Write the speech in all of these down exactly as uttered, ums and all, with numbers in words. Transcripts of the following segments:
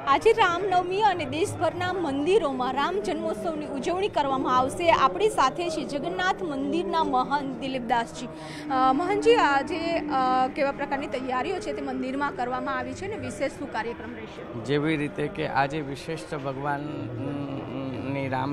આજે રામનવમી અને દેશભરના મંદિરોમાં રામ જન્મોત્સવની ઉજવણી કરવામાં આવશે। આપણી સાથે છે જગન્નાથ મંદિરના મહંત દિલીપદાસજી। મહંતજી, આજે કેવા પ્રકારની તૈયારીઓ છે તે મંદિરમાં કરવામાં આવી છે અને વિશેષ શું કાર્યક્રમ રહેશે? જેવી રીતે કે આજે વિશિષ્ટ ભગવાનની રામ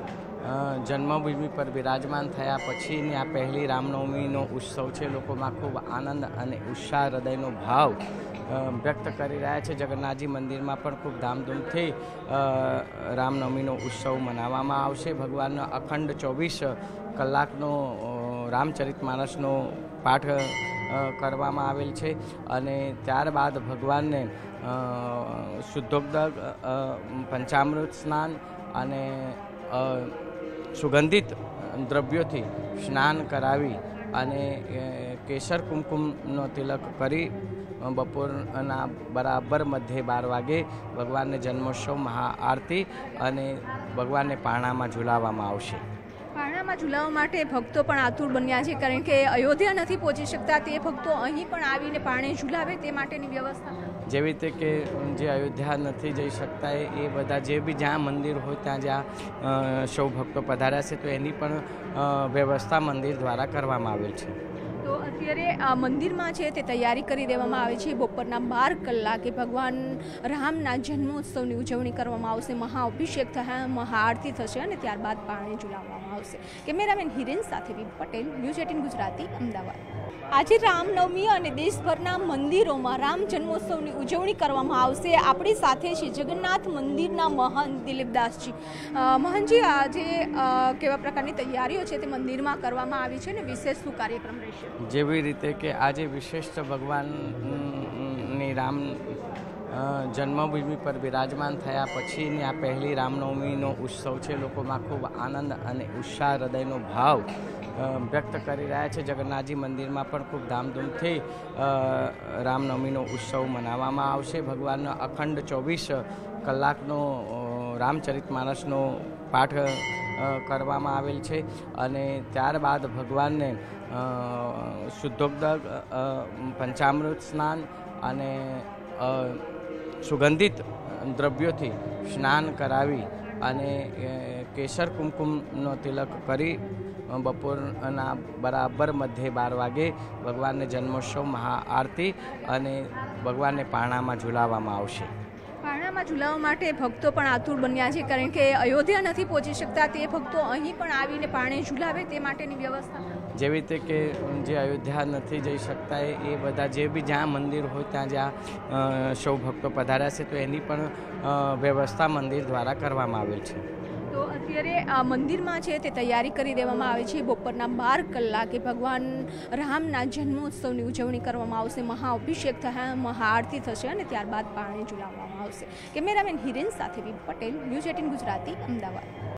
જન્મભૂમિ પર બિરાજમાન થયા પછીની આ પહેલી રામનવમીનો ઉત્સવ છે। લોકોમાં ખૂબ આનંદ અને ઉત્સાહ, હૃદયનો ભાવ વ્યક્ત કરી રહ્યા છે। જગન્નાથજી મંદિરમાં પણ ખૂબ ધામધૂમથી રામનવમીનો ઉત્સવ મનાવવામાં આવશે। ભગવાનનો અખંડ ચોવીસ કલાકનો રામચરિતમાનસનો પાઠ કરવામાં આવેલ છે અને ત્યારબાદ ભગવાનને શુદ્ધોદક, પંચામૃત સ્નાન અને સુગંધિત દ્રવ્યોથી સ્નાન કરાવી અને કેસર કુમકુમનો તિલક કરી બપોરના બરાબર મધ્યે બાર વાગે ભગવાનને જન્મોત્સવ મહાઆરતી અને ભગવાનને પારણામાં ઝુલાવવામાં આવશે। પારણામાં ઝુલાવવા માટે ભક્તો પણ આતુર બન્યા છે, કારણ કે અયોધ્યા નથી પહોંચી શકતા તે ભક્તો અહીં પણ આવીને પારણે ઝુલાવે તે માટેની વ્યવસ્થા। જેવી રીતે કે જે અયોધ્યા નથી જઈ શકતા એ બધા જે બી જ્યાં મંદિર હોય ત્યાં જ્યાં સૌ ભક્તો પધાર્યા છે તો એની પણ વ્યવસ્થા મંદિર દ્વારા કરવામાં આવેલ છે। તો અત્યારે મંદિરમાં છે તે તૈયારી કરી દેવામાં આવે છે। બપોરના બાર કલાકે ભગવાન રામના જન્મોત્સવની ઉજવણી કરવામાં આવશે, મહાઅભિષેક થશે, મહાઆરતી થશે અને ત્યારબાદ પારણે ઝુલાવવામાં આવશે। કેમેરામેન હિરેન સાથે B Patel, news eighteen Gujarati, Ahmedabad. આજે રામનવમી અને દેશભરના મંદિરોમાં રામ જન્મોત્સવની ઉજવણી કરવામાં આવશે। આપણી સાથે છે જગન્નાથ મંદિરના મહંત દિલીપદાસજી। મહંતજી, આજે કેવા પ્રકારની તૈયારીઓ છે તે મંદિરમાં કરવામાં આવી છે અને વિશેષ શું કાર્યક્રમ રહેશે? જેવી રીતે કે આજે વિશિષ્ટ ભગવાનની રામ જન્મભૂમિ પર બિરાજમાન થયા પછીની આ પહેલી રામનવમીનો ઉત્સવ છે। લોકોમાં ખૂબ આનંદ અને ઉત્સાહ, હૃદયનો ભાવ વ્યક્ત કરી રહ્યા છે। જગન્નાથજી મંદિરમાં પણ ખૂબ ધામધૂમથી રામનવમીનો ઉત્સવ મનાવવામાં આવશે। ભગવાનનો અખંડ ચોવીસ કલાકનો રામચરિતમાનસનો પાઠ કરવામાં આવેલ છે અને ત્યારબાદ ભગવાનને શુદ્ધોદક, પંચામૃત સ્નાન અને સુગંધિત દ્રવ્યોથી સ્નાન કરાવી અને કેસર કુમકુમનો તિલક કરી બપોરના બરાબર મધ્યે બાર વાગે ભગવાનને જન્મોત્સવ મહાઆરતી અને ભગવાનને પારણામાં ઝુલાવવામાં આવશે। પારણામાં ઝુલાવવા માટે ભક્તો પણ આતુર બન્યા છે, કારણ કે અયોધ્યા નથી પહોંચી શકતા તે ભક્તો અહીં પણ આવીને પારણે ઝુલાવે તે માટેની વ્યવસ્થા। જેવી રીતે કે જે અયોધ્યા નથી જઈ શકતા એ બધા જે બી જ્યાં મંદિર હોય ત્યાં જ્યાં સૌ ભક્તો પધાર્યા છે તો એની પણ વ્યવસ્થા મંદિર દ્વારા કરવામાં આવેલ છે। તો અત્યારે મંદિરમાં છે તે તૈયારી કરી દેવામાં આવે છે। બપોરના બાર કલાકે ભગવાન રામના જન્મોત્સવની ઉજવણી કરવામાં આવશે, મહાઅભિષેક થશે, મહાઆરતી થશે અને ત્યારબાદ પારણે ઝુલાવવામાં આવશે। કેમેરામેન હિરેન સાથે B Patel, news eighteen Gujarati, Ahmedabad.